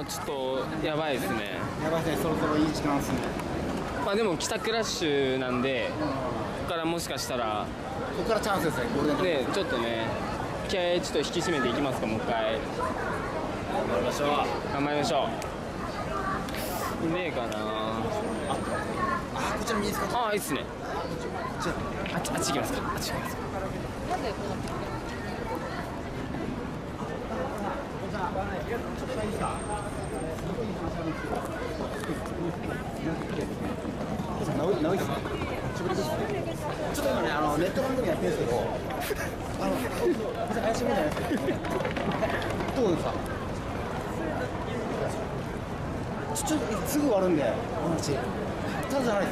ちょっとやばいですね。 やばいですね、そろそろいい時間ですね。 まあでも帰宅ラッシュなんで、ここからもしかしたらここからチャンスですね、ゴールデンウィーク。 ね、ちょっとね気合ちょっと引き締めていきますか。もう一回頑張りましょう。 頑張りましょう。いねえかな。 あ、こちら見えですか。 ああ、いいっすね。 じゃあっち行きますか。あっち行きますか。 直いですね。ちょっと今ね、ネット番組やってるんですけど、怪しいもんじゃないですけど、どうですか。ちょっとすぐ終わるんで、お話。ただじゃないです。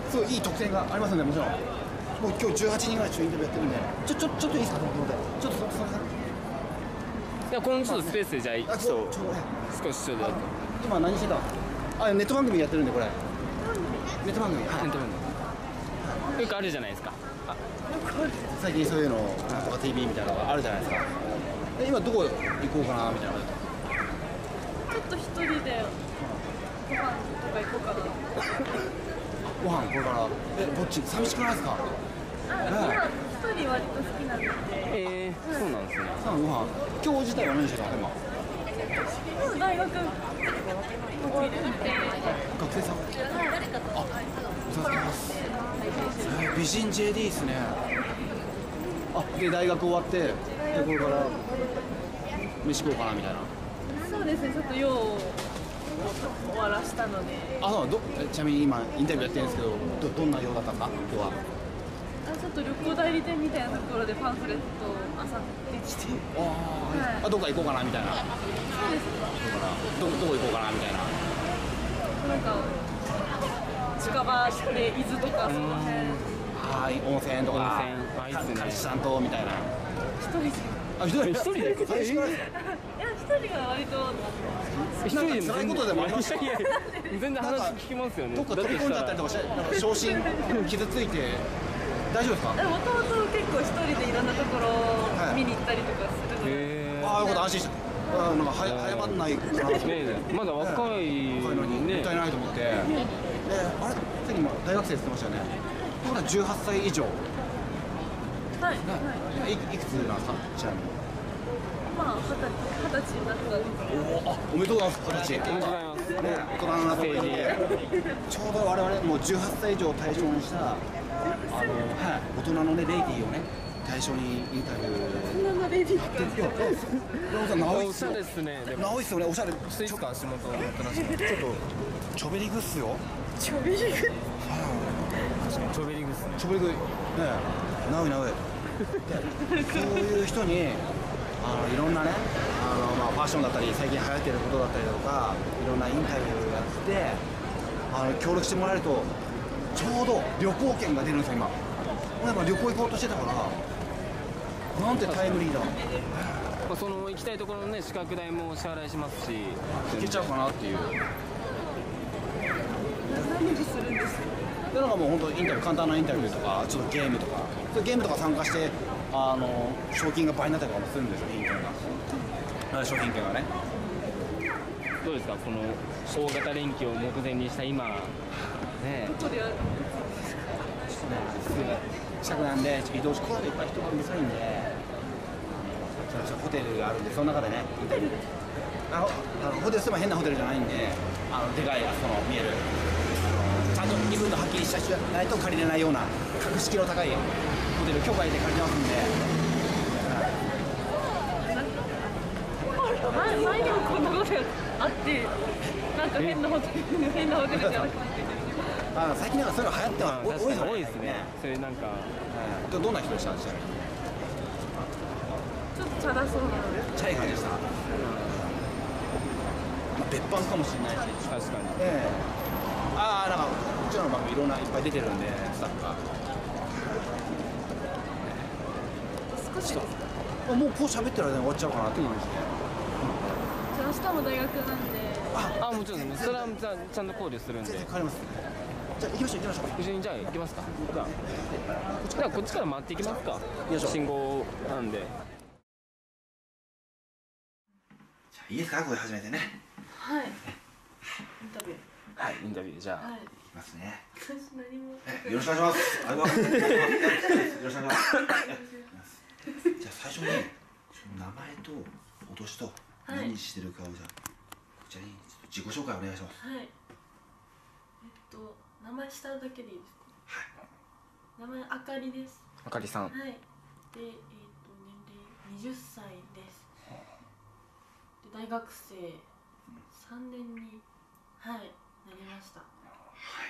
すごいいい特典がありますんで、もちろん。もう今日18人ぐらいインタビューやってるんで、ちょっといいですかと思って、ちょっとすみません。 いや、このちょっとスペースでじゃあちょっと少しちょっと今何してた。あ、ネット番組やってるんで、これネット番組、はい、 よくあるじゃないですか。 最近そういうのなんとか TV みたいなのがあるじゃないですか。今どこ行こうかなみたいな。 ちょっと一人でご飯とか行こうかな。 ご飯これからこっち寂しくないですか。 今一人割と好きなんで。 そうなんですね。 さあご飯今日自体は何してたの今。 大学学生さん。あ、お世話になります。美人 JD ですね。あ、で大学終わってでこれから飯食おうかなみたいな。 そうですね、ちょっと用を終わらしたので。 あ、そうちなみに今インタビューやってるんですけど、どんな用だったんですか今日は。 ちょっと旅行代理店みたいなところでパンフレットを漁ってきて。 あ、どっか行こうかなみたいな。 そうですね。 どこ行こうかなみたいな。 なんか近場で伊豆とかその辺。 はい、温泉とか。 いいっすね。 彼氏さんとみたいな。 一人で。 あ、一人で行く。 いや、一人が割と。 一人でも辛いことでもありました。 全然話聞きますよね。 どっか飛び込んじゃったりとかして、なんか昇進傷ついて大丈夫ですか。 もともと結構一人でいろんなところ見に行ったりとかするので。 ああ、よかった、安心した。なんか早まんないかなと思って。 まだ若いのにもったいないと思って。あれ、さっき今大学生って言ってましたよね。ほら18歳以上。 はい。 いくつなんですかちなみに。 まあ20歳になったんですけど。 おめでとうございます。20歳。 おめでとうございます。 大人になってちょうど我々もう18歳以上を対象にした大人のねレイディーをね対象にインタビュー。 大人のレディーか。 おしゃれですね。 なおいっすよね、おしゃれ。 スイーツ感足元を持ってますね。 ちょっとチョベリグっすよ。 ちょびりぐ。 確かにチョベリングですね。 チョベリグね、なおいなおい。そういう人にいろんなねまあファッションだったり最近流行ってることだったりとかいろんなインタビューやって協力してもらえるとちょうど旅行券が出るんですよ今。旅行行こうとしてたからなんてタイムリーだ。 その行きたいところのね資格代も支払いしますし、 行けちゃうかなっていう。 何をするんですか。 でなんかもう本当インタビュー簡単なインタビューとかちょっとゲームとかそういうゲームとか参加して賞金が倍になったりとかもするんですよね、商品券がね。 どうですかこの大型連休を目前にした今ね。 どこでやる。 近くなんで移動しこういっぱい人がうるさいんでホテルがあるんでその中でねインタビューホテルすれば変なホテルじゃないんででかい見えるちゃんと身分がはっきりした人じゃないと借りれないような格式の高いホテル許可得て借りてますんで。 前にもこんなことあってなんか変なホテルじゃなくて。 最近なんかそういうの流行ってます多いですね。それなんかどんな人でした？ちなみにちょっとチャラそうなので。 チャイ感じでした。別班かもしれないし。 確かに。 なんかうちらの番組いろんないっぱい出てるんでスタッフが。 少しですか。 もうこう喋ってる間に終わっちゃうかなっていう感じで。 じゃあ明日も大学なんで。 もちろんそれはちゃんと考慮するんで。 全然変わります。じゃあ行きましょう一緒にじゃあ行きますか。じゃあこっちから回っていきますか。信号なんで。 じゃあいいですかこれ初めてね。 はい。インタビュー。 はい、インタビューじゃあ、 はい。 いきますね。 私何も。 よろしくお願いします。よろしくお願いします。じゃあ最初に名前とお年と何してるかをじゃあこちらに自己紹介お願いします。 はい。名前下だけでいいですか。はい。名前あかりです。 あかりさん。 はい。で、年齢20歳です。で、大学生3年に、はい、なりました。はい。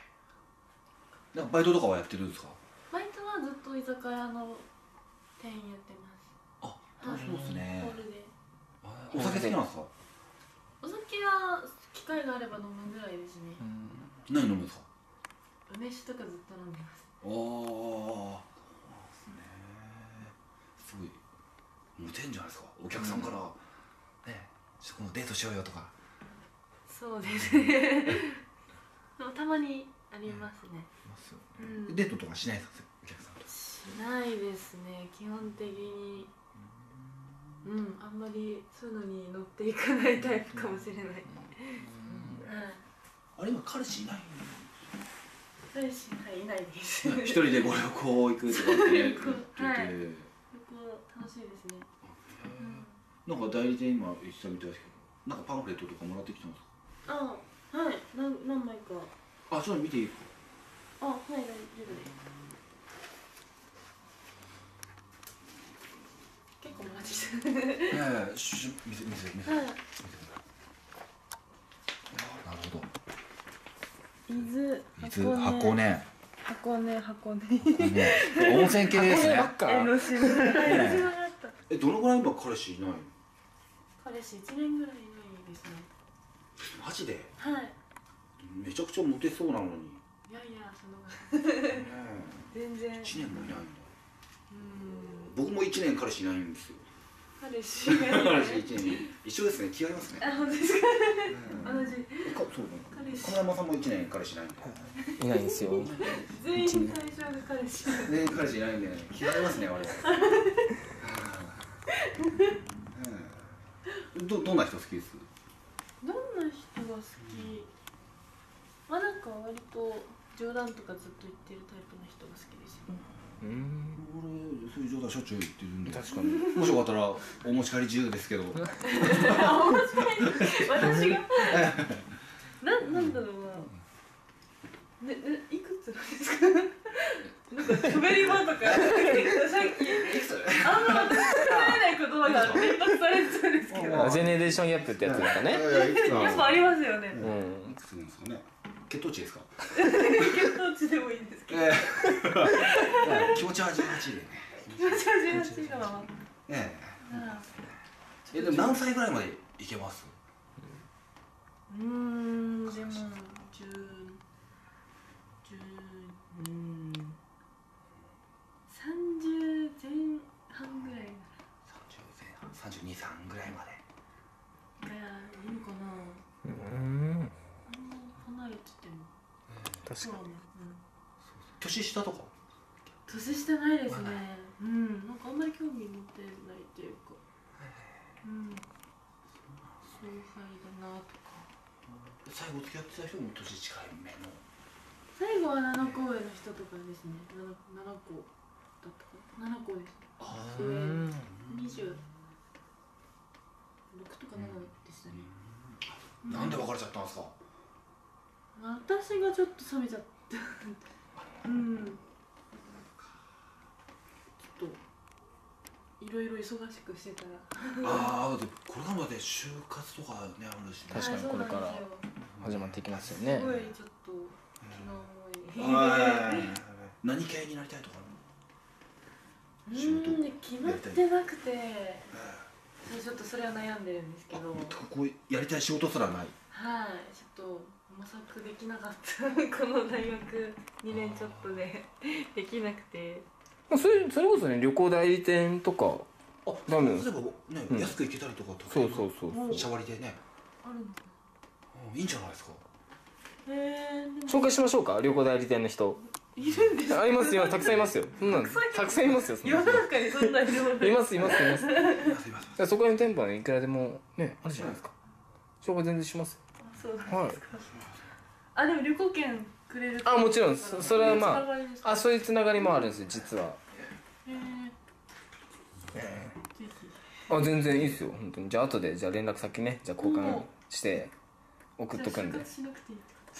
なんかバイトとかはやってるんですか。 バイトはずっと居酒屋の店員やってます。 あ、そうですね。 ホールで。 お酒好きなんですか。 お酒は機会があれば飲むぐらいですね。 何飲むんですか。 梅酒とかずっと飲んでます。 おお。すごい。モテんじゃないですか。お客さんからね、このデートしようよとか。 そうですね。でもたまにありますね。 デートとかしないですか、お客さんと。 しないですね。基本的に。あんまりそういうのに乗っていかないタイプかもしれない。 あれ今彼氏いない？ 彼氏いないです。 一人でご旅行行くとかって言ってて。 はい。旅行楽しいですね。 なんか代理店今言ってたみたいですけど、なんかパンフレットとかもらってきてますか？ あ、はい。何枚か。 あ、ちょっと見ていいですか？ あ、はい、大丈夫です。結構もらってきた。 見せ。 はい。 なるほど。 伊豆、 箱根。温泉系ですね。 江ノ島。 どのぐらい今彼氏いないの？ 彼氏1年ぐらいいないですね。 マジで？ はい。 めちゃくちゃモテそうなのに。 いや全然。 1年もいないんだ。僕も1年彼氏いないんですよ。 彼氏1 年一緒ですね。気合いますね。 あ、本当ですか。同じ。 亀山さんも1年彼氏いないんで。 いないんですよ。 全員最初の彼氏。 全員彼氏いないんで気合いますね、我々。どんな人好きです？ どんな人が好き？なんか割と冗談とかずっと言ってるタイプの人が好きですよ。 俺そういう冗談しょっちゅう言ってるんで。 確かに。 もしよかったらお持ち帰り自由ですけど。 お持ち帰り？私が？なんだろうな。いくつなんですか？なんか喋り場とかさっきあんま私が使えない言葉が連発されてたんですけど。 ジェネレーションギャップってやつですかね。 やっぱありますよね。 いくつなんですかね。血糖値ですか？ 血糖値でもいいんですけど。 気持ちは18でね。 気持ちは18のまま。 でも何歳ぐらいまでいけます？ でも30前半ぐらい。 30前半、32、3ぐらいまで。 いいのかな。離れてても。 確かに。 年下とか？ 年下ないですね。なんかあんまり興味持ってないっていうか。後輩だなとか。 最後付き合ってた人も年近い目の。 最後は7個上の人とかですね。7個だったかな。7個です。上26とか7でしたね。 なんで別れちゃったんですか？ 私がちょっと冷めちゃった。ちょっといろいろ忙しくしてたら。 だってこれからまで就活とかねあるしね。 確かにこれから始まっていきますよね。 すごいちょっと気の重い。 何系になりたいとか？ 決まってなくて、ちょっとそれは悩んでるんですけど。 こうやりたい仕事すらない。 はい、ちょっと模索できなかった。この大学2年ちょっとでできなくて。 それこそね、旅行代理店とか。 ダメです。例えばね、安く行けたりとか。 そう。 シャワリでね。 あるんだ。 いいんじゃないですか。 紹介しましょうか、旅行代理店の人。 いるんですか？ いますよ、たくさんいますよ。たくさんいますよ。 世の中にそんないるもの。 います。そこら辺の店舗はいくらでもね、あるじゃないですか。紹介全然します。 そうなんはいですか。あ、でも旅行券くれる。 あ、もちろんそれはまつながりですか。 あそういうつながりもあるんですよ実は。 ぜひ。 あ、全然いいですよ本当に。じゃあ後でじゃあ連絡先ね、じゃあ交換して送っとくんで。 じゃあ就活しなくていい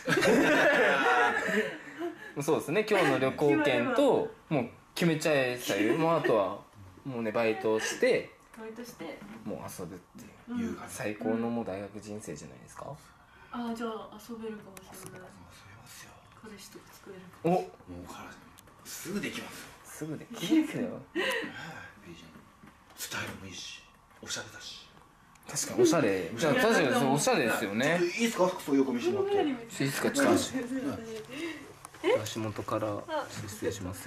ってそうですね、今日の旅行券ともう決めちゃえさえ、もうあとはもうねバイトしてバイトして。 もう遊ぶっていう、 うん。 最高のもう大学人生じゃないですか。 あ、じゃあ遊べるかもしれない。 遊べますよ。 彼氏とか作れるかお、 もうからすぐできますよ。 すぐできますよ。 美人。スタイルもいいし、おしゃれだし。 確かにおしゃれ。じゃあ確かにそうおしゃれですよね。 いいですか、服装横見してもらって。 いいですか、ちょっと足え足元から失礼します。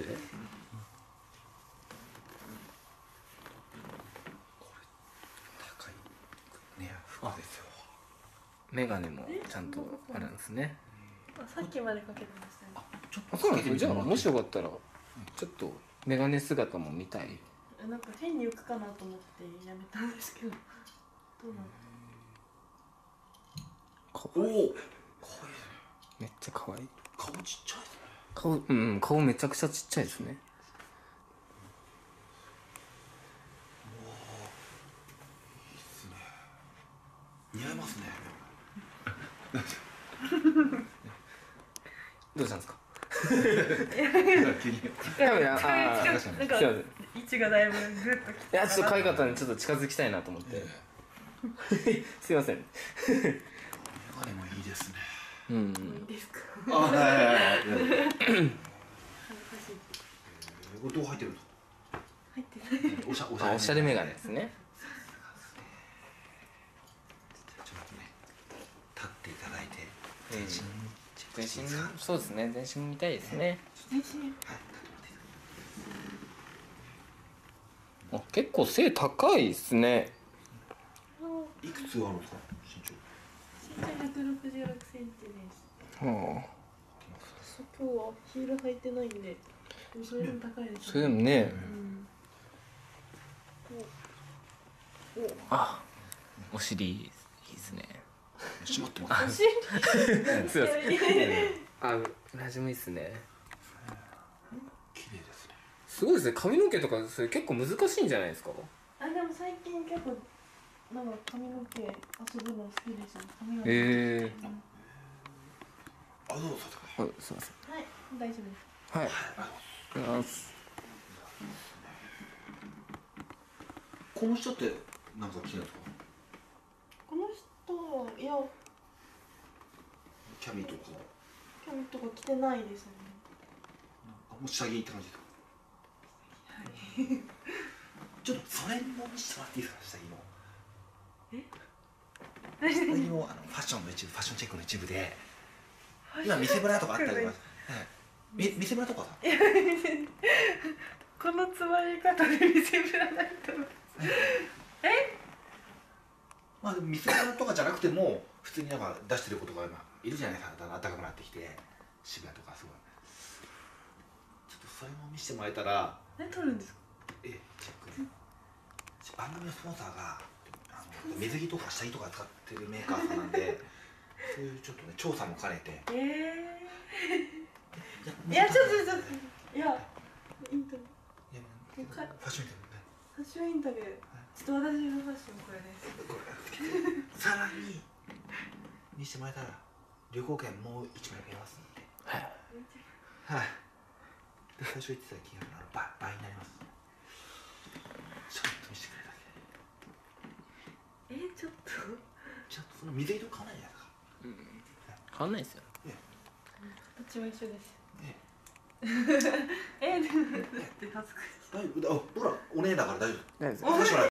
高いね、服ですよ。 メガネもちゃんとあるんですね。 あ、さっきまでかけてましたね。 ちょっあ、そうなんですよ。じゃあもしよかったらちょっとメガネ姿も見たい。 なんか変に浮くかなと思ってやめたんですけど。どうなの？ おお、かわいいですね。 めっちゃ可愛い。 顔ちっちゃいですね。 顔、うん、顔めちゃくちゃちっちゃいですね。 いいっすね。似合いますね。 どうしたんですか。 急に。 カメラ、あー、 なんかすいません。い位置がだいぶグッときて。 や、ちょっと可愛かったんでちょっと近づきたいなと思って。すいません。 メガネもいいですね。 うん。 いいですか。 あ、はいはいはい。 恥ずかしい。 これどう入ってるんです入ってない。 か。おしゃあ、おしゃれメガネですね。 ちょっとね、立っていただいて。 うん全身チェック全身していいですか。 そうですね、全身見たいですね。 全身。 あ、結構背高いですね。 いくつあるんですか、身長。 身長166センチです。 は今日はヒール履いてないんで、でもそれでも高いであ、 すそれでもね、 うん。 あ、お尻いいですね。 閉まってます。 お尻。 すいません。あ、ラジもいいですね。 綺麗ですね。 すごいですね、髪の毛とかそれ結構難しいんじゃないですか。 あ、でも最近結構なんか髪の毛遊ぶの好きですよ。髪の毛。 あ、どうぞ。 あ、すいません。 はい、大丈夫です。 はい。ありがとうございます。 この人ってなんか着てるんですか。 この人はいやキャミとか。 キャミとか着てないですね。 あ、もう下着って感じですか。ちょっとそれも見せてもらっていいですか、下着の。下着のファッションの一部、ファッションチェックの一部で。今見せブラとかあったりとか。はい。見せブラとかさ。 このつまり方で見せぶらないと思う。 まあ、見せブラとかじゃなくても、普通になんか出してる子とか今いるじゃないですか。だんだん暖かくなってきて。渋谷とかすごい。ちょっとそれも見せてもらえたら。 何撮るんですか。 チェック。番組のスポンサーが水着とか下着とか使ってるメーカーさんなんで、そういうちょっとね調査も兼ねて。 いやちょっといやインタビュー。 ファッションインタビューね。 ファッションインタビュー。ちょっと私のファッションこれです。 さらに見せてもらえたら旅行券もう1枚増えますんで。はい。はい。で最初言ってた金額の倍になります。ちょっと見せてくれだけ。 ちょっとその水着と変わらないじゃないですか。 変わんないですよ。 形は一緒です。でもって恥ずかしい。 僕らお姉だから大丈夫。 大丈夫です。 私は